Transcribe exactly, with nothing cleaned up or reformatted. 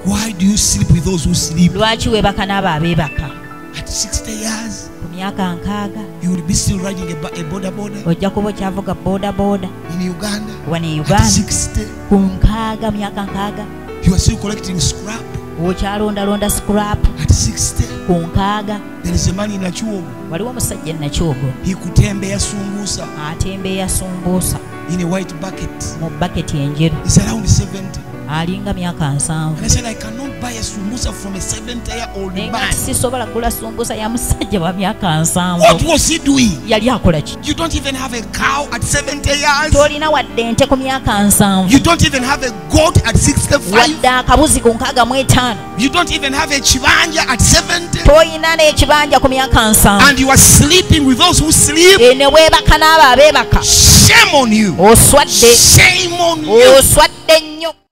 Why do you sleep with those who sleep? Lwaki weebaka n'abo abeebaka? At sixty years, Ku myaka nkaaga you will be still riding a, ba- a border border ojja kuba okyavuga booda booda in Uganda. wano e At Uganda. sixty, Ku nkaaga myaka nkaaga you are still collecting scrap. okyalondalonda scrap. At sixty, Ku nkaaga there is a man in Nachuogo. waliwo omusajja e Nakyogo He kutembeya sumbusa atembeeya sumbuusa in a white bucket. mu baketi enjeru. He's around seventy. Alinga myaka nsanvu. And I said, I cannot buy a sumbusa from a seventy year old Naye man. nga sisobola kugula sumbuusa ya musajja wa myaka nsanvu. What was he doing? Yali akola ki? You don't even have a cow at seventy years. Tolina wadde ente ku myaka nsanvu. You don't even have a goat at sixty-five. Wadde akabuzi ku nkaaga mu etaano. You don't even have a chibanja at seventy. Toyina n'ekibanja ku myaka nsanvu. And you are sleeping with those who sleep. Ne weebaka n'abo abeebaka. Shame on you. Oswadde. Shame on you. Oswadde nnyo.